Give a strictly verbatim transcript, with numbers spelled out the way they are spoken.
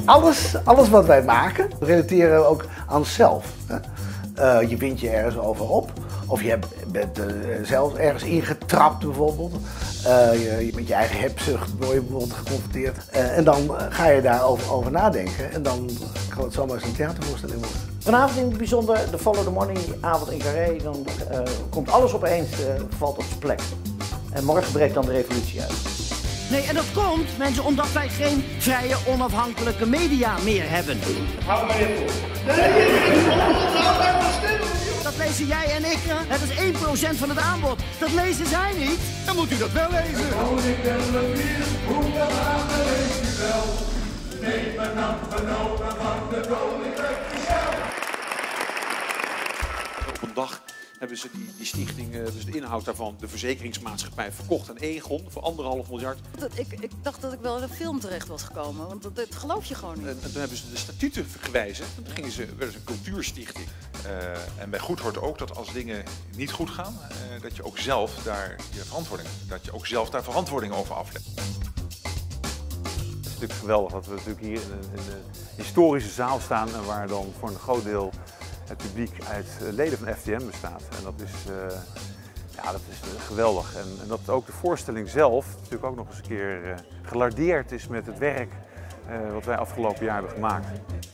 Alles, alles wat wij maken, relateren we ook aan onszelf. Uh, je wint je ergens over op. Of je hebt, bent uh, zelf ergens ingetrapt bijvoorbeeld. Uh, je, je met je eigen hebzucht word je bijvoorbeeld geconfronteerd. Uh, en dan ga je daarover over nadenken. En dan kan het zomaar eens een theatervoorstelling worden. Vanavond in het bijzonder de Follow the Money avond in Carré. Dan uh, komt alles opeens, uh, valt op zijn plek. En morgen breekt dan de revolutie uit. Nee, en dat komt, mensen, omdat wij geen vrije, onafhankelijke media meer hebben. Hou maar even voor. Dat lezen jij en ik, dat is één procent van het aanbod. Dat lezen zij niet. Dan moet u dat wel lezen. Koning Willem-vier, hoe de wagen leest u wel. Neem een ambtgenoten van de koninkrijk zelf. Op een dag hebben ze die, die stichting, dus de inhoud daarvan, de verzekeringsmaatschappij, verkocht aan Egon voor anderhalf miljard. Ik, ik dacht dat ik wel in een film terecht was gekomen, want dat, dat geloof je gewoon niet. En, en toen hebben ze de statuten gewijzigd en toen gingen ze, werden ze een cultuurstichting. Uh, en bij goed hoort ook dat als dingen niet goed gaan, uh, dat je ook zelf daar je verantwoording, dat je ook zelf daar verantwoording over aflegt. Het is natuurlijk geweldig dat we natuurlijk hier in een, in een historische zaal staan en waar dan voor een groot deel het publiek uit leden van F T M bestaat. En dat is, uh, ja, dat is uh, geweldig. En, en dat ook de voorstelling zelf natuurlijk ook nog eens een keer uh, gelardeerd is met het werk uh, wat wij afgelopen jaar hebben gemaakt.